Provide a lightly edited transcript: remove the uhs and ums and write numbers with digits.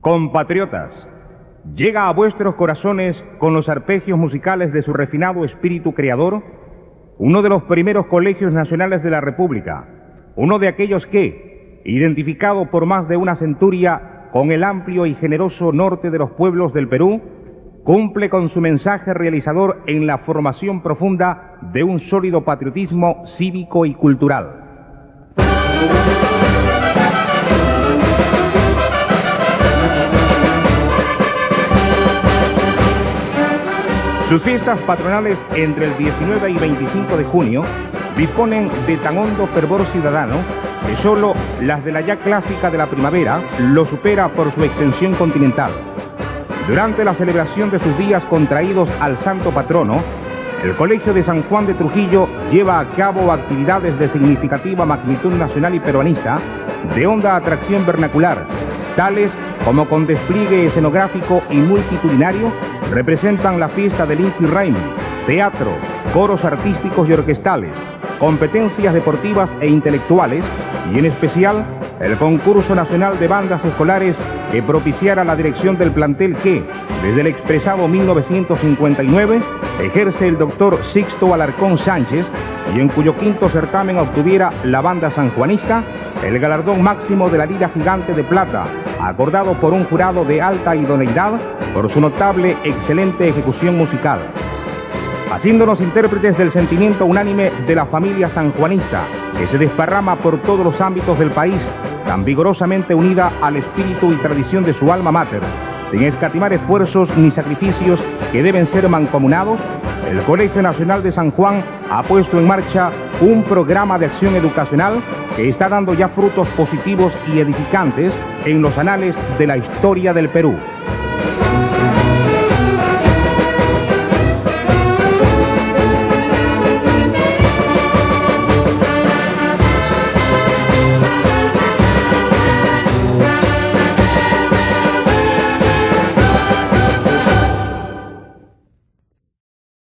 Compatriotas, llega a vuestros corazones con los arpegios musicales de su refinado espíritu creador uno de los primeros colegios nacionales de la República, uno de aquellos que, identificado por más de una centuria con el amplio y generoso norte de los pueblos del Perú, cumple con su mensaje realizador en la formación profunda de un sólido patriotismo cívico y cultural. Sus fiestas patronales entre el 19 y 25 de junio disponen de tan hondo fervor ciudadano que solo las de la ya clásica de la primavera lo supera por su extensión continental. Durante la celebración de sus días contraídos al santo patrono, el Colegio de San Juan de Trujillo lleva a cabo actividades de significativa magnitud nacional y peruanista, de honda atracción vernacular, tales como con despliegue escenográfico y multitudinario representan la fiesta del Inti Raymi, teatro, coros artísticos y orquestales, competencias deportivas e intelectuales y en especial el concurso nacional de bandas escolares que propiciara la dirección del plantel que, desde el expresado 1959, ejerce el doctor Sixto Alarcón Sánchez y en cuyo quinto certamen obtuviera la banda sanjuanista el galardón máximo de la Lira Gigante de Plata, acordado por un jurado de alta idoneidad por su notable, excelente ejecución musical. Haciéndonos intérpretes del sentimiento unánime de la familia sanjuanista, que se desparrama por todos los ámbitos del país, tan vigorosamente unida al espíritu y tradición de su alma mater, sin escatimar esfuerzos ni sacrificios que deben ser mancomunados, el Colegio Nacional de San Juan ha puesto en marcha un programa de acción educacional que está dando ya frutos positivos y edificantes en los anales de la historia del Perú.